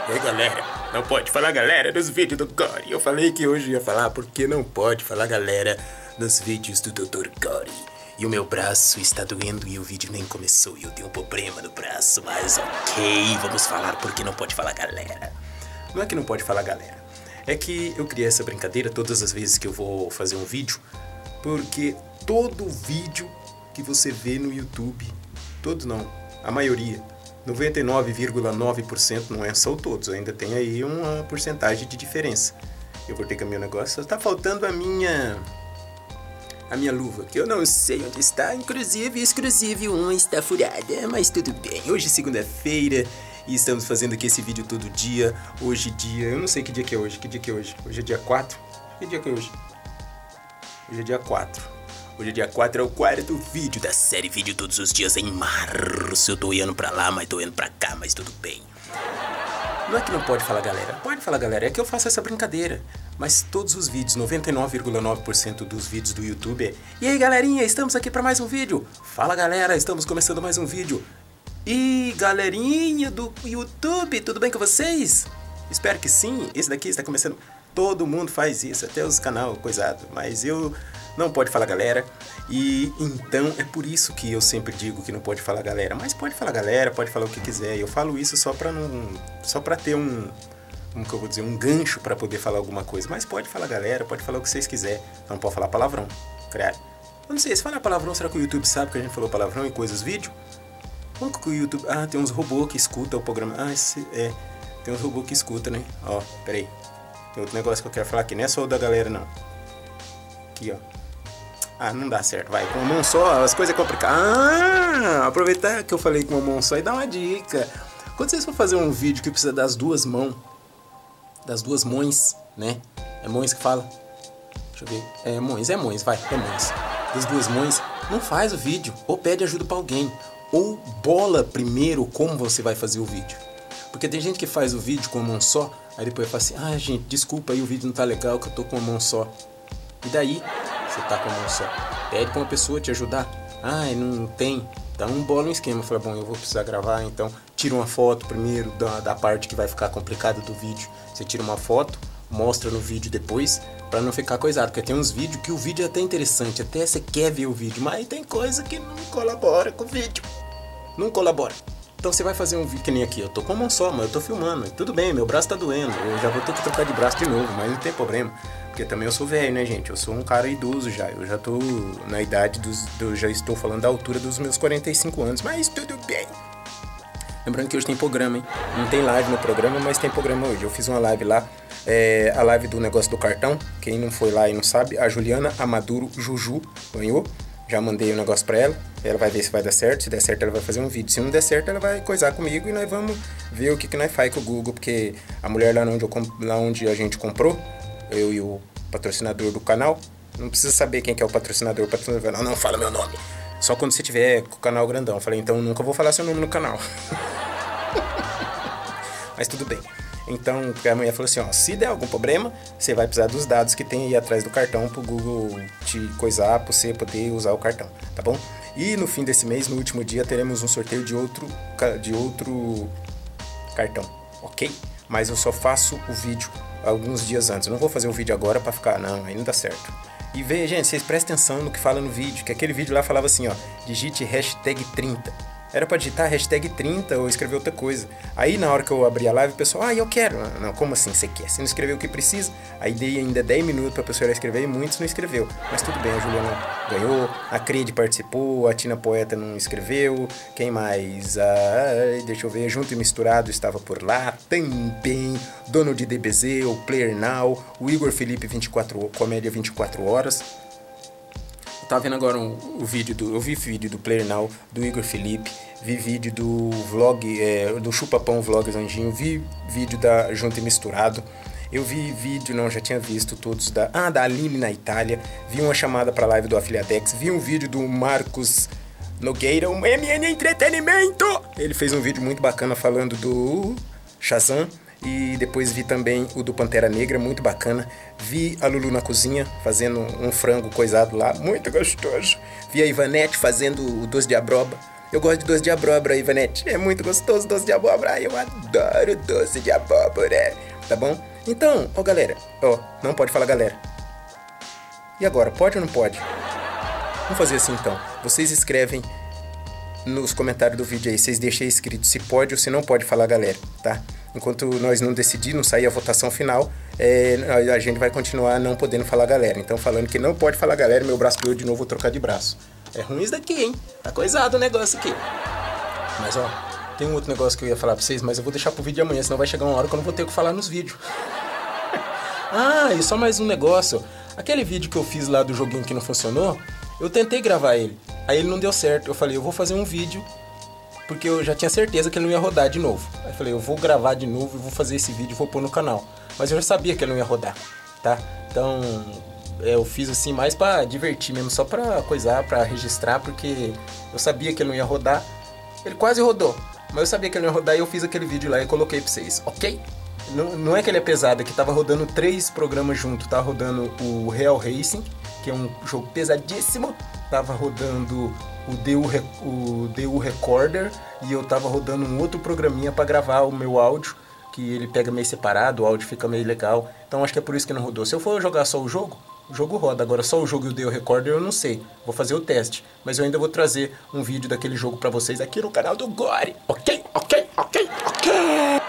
E aí, galera, não pode falar galera nos vídeos do Gory. Eu falei que hoje ia falar porque não pode falar galera nos vídeos do Dr. Gory. E o meu braço está doendo e o vídeo nem começou e eu tenho um problema no braço, mas ok, vamos falar porque não pode falar galera. Não é que não pode falar galera, é que eu criei essa brincadeira todas as vezes que eu vou fazer um vídeo, porque todo vídeo que você vê no YouTube, todo não, a maioria, 99,9%, não é só todos, ainda tem aí uma porcentagem de diferença. Eu cortei com o meu negócio, só tá faltando a minha luva, que eu não sei onde está, exclusive uma está furada, mas tudo bem. Hoje é segunda-feira e estamos fazendo aqui esse vídeo todo dia. Hoje eu não sei que dia que é hoje, Hoje é dia 4? Que dia que é hoje? Hoje é dia 4. Hoje é dia 4, é o quarto vídeo da série Vídeo Todos os Dias em março. Eu tô indo pra lá, mas tô indo pra cá, mas tudo bem. Não é que não pode falar galera, pode falar galera, é que eu faço essa brincadeira. Mas todos os vídeos, 99,9% dos vídeos do YouTube é: e aí galerinha, estamos aqui pra mais um vídeo. Fala galera, estamos começando mais um vídeo. E galerinha do YouTube, tudo bem com vocês? Espero que sim, esse daqui está começando. Todo mundo faz isso, até os canal coisado, mas eu não pode falar galera. E então é por isso que eu sempre digo que não pode falar galera, mas pode falar galera, pode falar o que quiser. Eu falo isso só pra ter como que eu vou dizer, um gancho pra poder falar alguma coisa. Mas pode falar galera, pode falar o que vocês quiserem. Não pode falar palavrão, credo. Eu não sei, se falar palavrão, será que o YouTube sabe que a gente falou palavrão em coisas vídeo? Como que o YouTube... Ah, tem uns robôs que escutam o programa. Ah, tem uns robôs que escutam, né? Ó, peraí. Tem outro negócio que eu quero falar aqui, não é só o da galera, não. Aqui, ó. Ah, não dá certo, vai. Com uma mão só, as coisas é complicadas. Ah, aproveitar que eu falei com uma mão só e dar uma dica. Quando vocês for fazer um vídeo que precisa das duas mãos, né? É mãos que fala? Deixa eu ver. É mãos, vai. É mãos. Das duas mãos, não faz o vídeo. Ou pede ajuda pra alguém. Ou bola primeiro como você vai fazer o vídeo. Porque tem gente que faz o vídeo com uma mão só, aí depois fala assim: ah, gente, desculpa aí, o vídeo não tá legal, que eu tô com uma mão só. E daí, você tá com uma mão só. Pede pra uma pessoa te ajudar. Ah, não tem. Então bola um esquema. Fala, bom, eu vou precisar gravar, então tira uma foto primeiro da parte que vai ficar complicada do vídeo. Você tira uma foto, mostra no vídeo depois, pra não ficar coisado. Porque tem uns vídeos que o vídeo é até interessante, até você quer ver o vídeo, mas tem coisa que não colabora com o vídeo. Não colabora. Então você vai fazer um vídeo que nem aqui, eu tô com uma mão só, mas eu tô filmando. Tudo bem, meu braço tá doendo, eu já vou ter que trocar de braço de novo, mas não tem problema. Porque também eu sou velho, né, gente? Eu sou um cara idoso já, eu já tô na idade eu já estou falando da altura dos meus 45 anos, mas tudo bem. Lembrando que hoje tem programa, hein? Não tem live no programa, mas tem programa hoje. Eu fiz uma live lá, a live do negócio do cartão. Quem não foi lá e não sabe, a Juliana Amaduro Juju ganhou. Já mandei o negócio pra ela, ela vai ver se vai dar certo, se der certo ela vai fazer um vídeo, se não der certo ela vai coisar comigo e nós vamos ver o que nós faz com o Google, porque a mulher lá onde a gente comprou, eu e o patrocinador do canal, não precisa saber quem que é o patrocinador não fala meu nome, só quando você tiver com o canal grandão. Eu falei, então nunca vou falar seu nome no canal. Mas tudo bem. Então a mulher falou assim, ó, se der algum problema, você vai precisar dos dados que tem aí atrás do cartão pro Google te coisar, pra você poder usar o cartão, tá bom? E no fim desse mês, no último dia, teremos um sorteio de outro cartão, ok? Mas eu só faço o vídeo alguns dias antes, eu não vou fazer o vídeo agora pra ficar, não, aí não dá certo. E veja, gente, vocês prestem atenção no que fala no vídeo, que aquele vídeo lá falava assim, ó, digite hashtag 30. Era pra digitar hashtag 30 ou escrever outra coisa. Aí na hora que eu abri a live, o pessoal, eu quero. Não, como assim você quer? Você não escreveu o que precisa? Aí dei ainda 10 minutos pra pessoa escrever e muitos não escreveu. Mas tudo bem, a Juliana ganhou, a Crede participou, a Tina Poeta não escreveu. Quem mais? Deixa eu ver, Junto e Misturado estava por lá também. Dono de DBZ, o Player Now, o Igor Felipe Comédia 24 horas. Eu tava vendo agora eu vi vídeo do Player Now, do Igor Felipe, vi vídeo do vlog, do Chupapão Vlogs Anjinho, vi vídeo da Junto e Misturado, eu vi vídeo, não, já tinha visto todos da Aline na Itália, vi uma chamada pra live do Afiliadex, vi um vídeo do Marcos Nogueira, o MN Entretenimento, ele fez um vídeo muito bacana falando do Shazam. E depois vi também o do Pantera Negra, muito bacana. Vi a Lulu na cozinha, fazendo um frango coisado lá, muito gostoso. Vi a Ivanete fazendo o doce de abroba, Eu gosto de doce de abóbora, Ivanete. É muito gostoso doce de abóbora. Eu adoro doce de abóbora. Tá bom? Então, ó galera. Ó, não pode falar galera. E agora, pode ou não pode? Vamos fazer assim então. Vocês escrevem nos comentários do vídeo aí. Vocês deixem escrito se pode ou se não pode falar galera, tá? Enquanto nós não decidirmos, sair a votação final, a gente vai continuar não podendo falar galera. Então, falando que não pode falar galera, meu braço doeu de novo, vou trocar de braço. É ruim isso daqui, hein? Tá coisado o negócio aqui. Mas, ó, tem um outro negócio que eu ia falar pra vocês, mas eu vou deixar pro vídeo de amanhã, senão vai chegar uma hora que eu não vou ter o que falar nos vídeos. Ah, e só mais um negócio. Aquele vídeo que eu fiz lá do joguinho que não funcionou, eu tentei gravar ele. Aí ele não deu certo. Eu falei, eu vou fazer um vídeo, porque eu já tinha certeza que ele não ia rodar de novo. Aí eu falei, eu vou gravar de novo e vou fazer esse vídeo e vou pôr no canal. Mas eu já sabia que ele não ia rodar, tá? Então, eu fiz assim mais pra divertir mesmo, só pra coisar, pra registrar, porque eu sabia que ele não ia rodar. Ele quase rodou, mas eu sabia que ele não ia rodar e eu fiz aquele vídeo lá e coloquei pra vocês, ok? Não é que ele é pesado, é que tava rodando 3 programas junto. Tava rodando o Real Racing, que é um jogo pesadíssimo. Tava rodando o DU Recorder e eu tava rodando um outro programinha pra gravar o meu áudio, que ele pega meio separado, o áudio fica meio legal. Então acho que é por isso que não rodou. Se eu for jogar só o jogo roda. Agora só o jogo e o DU Recorder eu não sei. Vou fazer o teste. Mas eu ainda vou trazer um vídeo daquele jogo pra vocês aqui no canal do Gore. Ok? Ok? Ok? Ok?